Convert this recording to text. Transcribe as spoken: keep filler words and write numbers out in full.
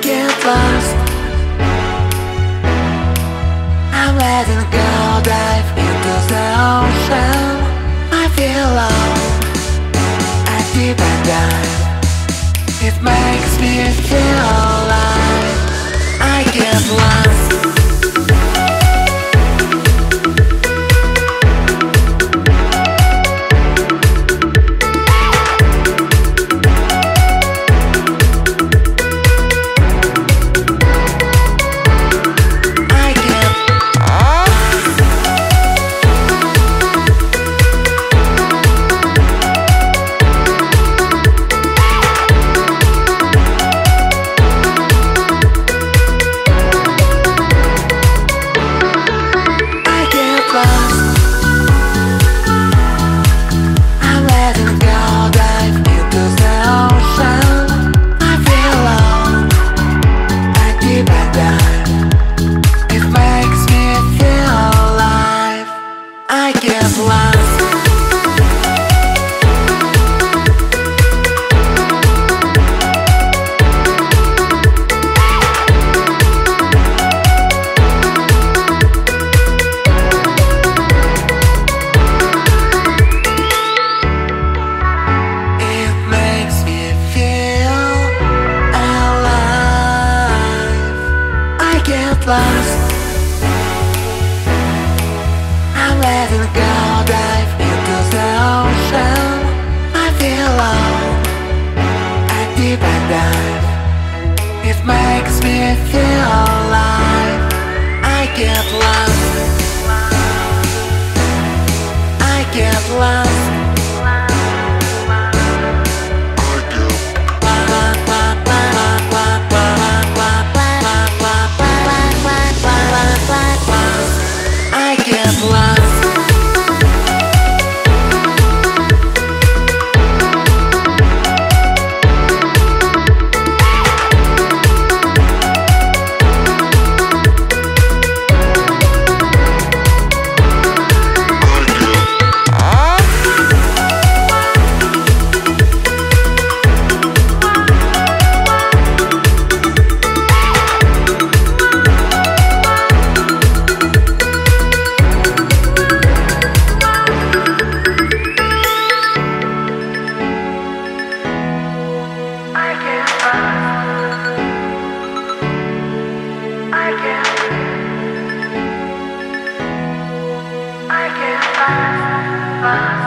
get lost. I'm letting go, dive into the ocean. I feel low, I deep I dive. It makes me feel alive. I get lost. Lost. I'm letting go, dive into the ocean. I feel low, I deep I dive. It makes me feel alive. I get lost. I get lost. I can't find